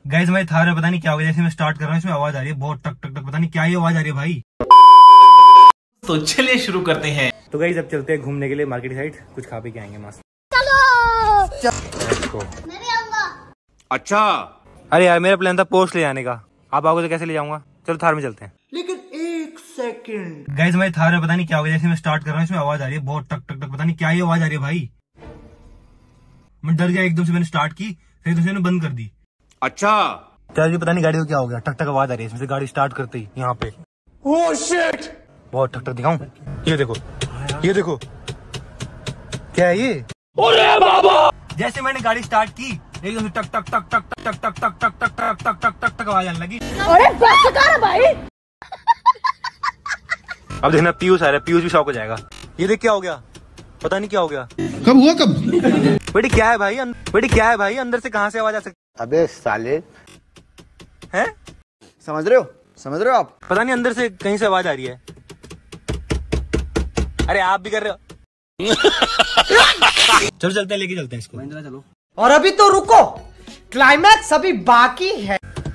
Guys मैं थार में पता नहीं क्या हो गया, जैसे मैं स्टार्ट कर रहा हूँ इसमें आवाज आ रही है बहुत टक टक टक, पता नहीं क्या ही आवाज आ रही है भाई। तो चलिए शुरू करते हैं। तो गाइस अब चलते हैं घूमने के लिए मार्केट साइड, कुछ खा पी के आएंगे मस्त। चलो मैं भी आऊंगा। अच्छा अरे यार मेरा प्लान था पोस्ट ले जाने का, आप आओगे तो कैसे ले जाऊंगा। चलो थार में चलते हैं। लेकिन एक सेकंड गाइस मैं थार में पता नहीं क्या हो गया, जैसे मैं स्टार्ट कर रहा हूँ इसमें आवाज आ रही है बहुत टक टक टक, पता नहीं क्या ही आवाज आ रही है भाई। मैं डर गया एकदम से, मैंने स्टार्ट की फिर दूसरे ने बंद कर दी। अच्छा चार्ज पता नहीं गाड़ी को क्या हो गया, टक टक आवाज आ रही है इसमें से गाड़ी स्टार्ट करते ही यहाँ पे। ओह शिट बहुत टक टक दिखाऊं, ये देखो ये देखो क्या है ये। अरे बाबा जैसे मैंने गाड़ी स्टार्ट की एकदम से टक टक टक टक टक टक टक टक टक टक टक टक टक टक आवाज आने लगी। अरे बस कर भाई। अब देखना पीयूष आ रहा है, पीयूष भी शॉक हो जाएगा। ये देख क्या हो गया, पता नहीं क्या हो गया। कब हुआ कब? बेटी क्या है भाई, बेटी क्या है भाई, अंदर से कहाँ से आवाज आ सकती। अबे साले है, समझ रहे हो आप? पता नहीं अंदर से कहीं से आवाज आ रही है। अरे आप भी कर रहे हो। चलो चलते हैं, लेके चलते हैं इसको। महिंद्रा चलो। और अभी तो रुको, क्लाइमैक्स अभी बाकी है।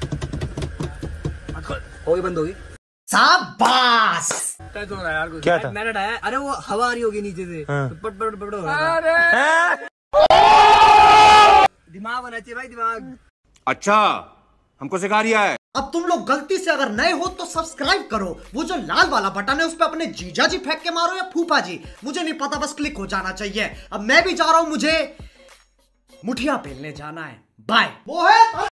होगी बंद होगी। शाबाश। क्या था? मैंने डाया, अरे वो हवा आ रही होगी नीचे से। हाँ। तो पट पट पट हो रहा था। दिमाग होना चाहिए भाई, दिमाग। अच्छा हमको सिखा रिया है। अब तुम लोग गलती से अगर नए हो तो सब्सक्राइब करो, वो जो लाल वाला बटन है उस पे अपने जीजा जी फेंक के मारो या फूफा जी, मुझे नहीं पता, बस क्लिक हो जाना चाहिए। अब मैं भी जा रहा हूं, मुझे मुठिया पेलने जाना है। बाय।